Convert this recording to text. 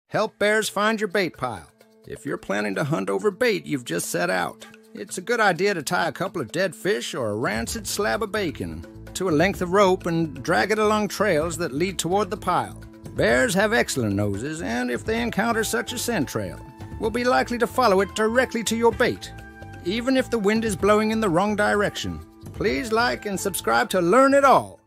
Help bears find your bait pile. If you're planning to hunt over bait you've just set out, it's a good idea to tie a couple of dead fish or a rancid slab of bacon to a length of rope and drag it along trails that lead toward the pile. Bears have excellent noses, and if they encounter such a scent trail, will be likely to follow it directly to your bait, even if the wind is blowing in the wrong direction. Please like and subscribe to learn it all.